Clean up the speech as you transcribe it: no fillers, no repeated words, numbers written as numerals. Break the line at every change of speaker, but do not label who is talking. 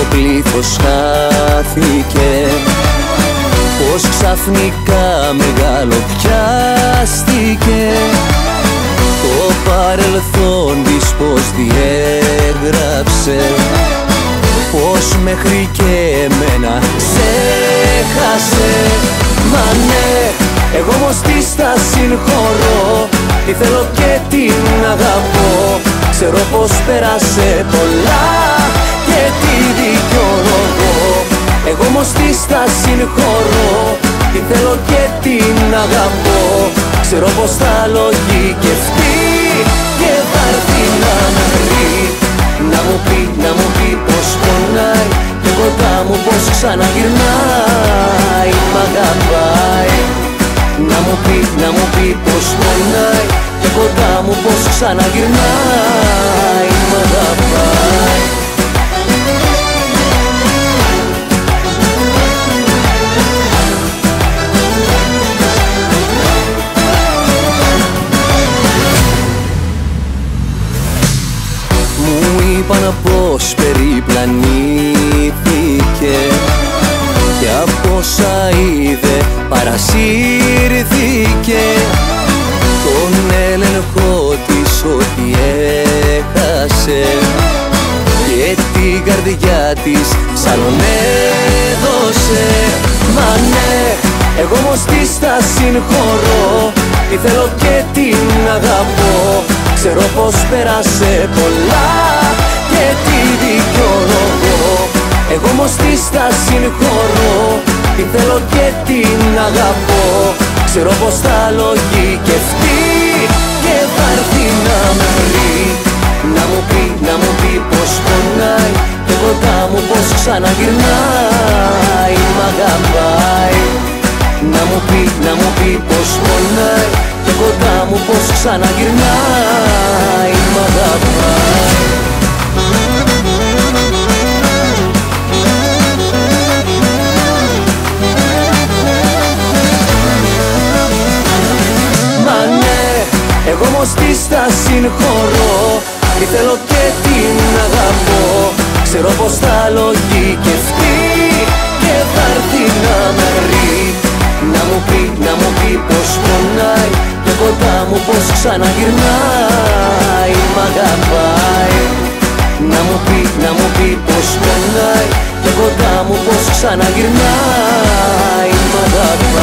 πλήθος χάθηκε, πως ξαφνικά μεγάλο πιάστηκε. Το παρελθόν της πως διέγραψε, πως μέχρι και εμένα ξέχασε. Μα ναι, εγώ όμως της θα συγχωρώ, τη θέλω και την αγαπώ. Ξέρω πως πέρασε πολλά και τη δικαιολογώ. Εγώ όμως της θα συγχωρώ, τη θέλω και την αγαπώ. Ξέρω πως θα λογικευτεί και θα έρθει να με βρει. Να μου πει πως πονάει και κοντά μου πως ξαναγυρνάει. Μ' αγαπάει. Να μου πει πως πονάει και κοντά μου πως ξαναγυρνάει. Μ' αγαπάει. Είπαν πως περιπλανήθηκε και από όσα είδε παρασύρθηκε. Τον έλεγχο της ότι έχασε και την καρδιά της σαν τον έδωσε. Μα ναι, εγώ όμως της θα συγχωρώ, τη θέλω και την αγαπώ. Ξέρω πως πέρασε πολλά και τη δικαιολογώ. Εγώ όμως της θα συγχωρώ, τη θέλω και την αγαπώ. Ξέρω πως θα λογικευτεί και θα έρθει να με βρει. Να μου πει πως πονάει και κοντά μου πως ξαναγυρνάει. Μ' αγαπάει. Να μου πει πως πονάει και κοντά μου πως ξαναγυρνάει. Μ' αγαπάει. Μα ναι, εγώ όμως της θα συγχωρώ, τη θέλω και την αγαπώ. Ξέρω πως θα λογικευτεί και θα έρθει να με βρει. Να μου πει πως πονάει και κοντά μου πως ξαναγυρνάει. Μ' αγαπάει. Να μου πει πως πονάει και κοντά μου πως ξαναγυρνάει. Μ' αγαπάει.